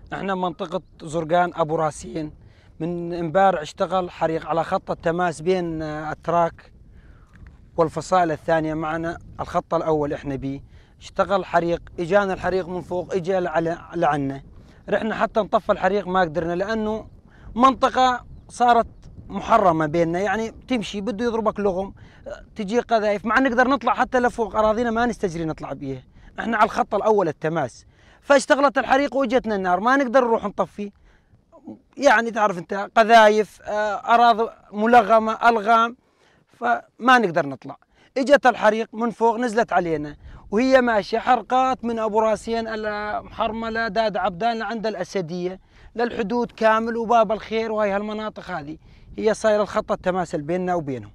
احنا منطقة زرقان ابو راسين، من امبارح اشتغل حريق على خط التماس بين التراك والفصائل الثانية معنا. الخط الاول احنا بيه اشتغل حريق، اجانا الحريق من فوق، اجى لعنا، رحنا حتى نطفى الحريق ما قدرنا، لانه منطقة صارت محرمة بيننا، يعني تمشي بده يضربك لغم، تجي قذايف، مع نقدر نطلع حتى لفوق اراضينا ما نستجري نطلع بيها، احنا على الخط الاول التماس. فاشتغلت الحريق واجتنا النار، ما نقدر نروح نطفي، يعني تعرف انت قذايف، اراضي ملغمه، الغام، فما نقدر نطلع. اجت الحريق من فوق نزلت علينا، وهي ماشيه حرقات من ابو راسين المحرمله داد عبدان لعند الاسديه للحدود كامل وباب الخير، وهي هالمناطق هذه هي صايره الخط التماس بيننا وبينهم.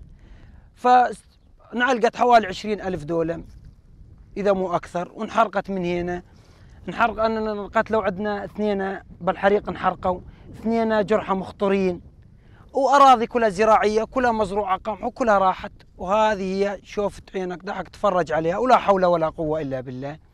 فنعلقت حوالي 20,000 دولة إذا مو أكثر، وانحرقت من هنا. انحرق أننا قتلوا، عندنا 2 بالحريق انحرقوا، 2 جرحى مخطرين، وأراضي كلها زراعية، كلها مزروعة قمح، وكلها راحت. وهذه هي شوفت عينك ضحك تفرج عليها، ولا حول ولا قوة إلا بالله.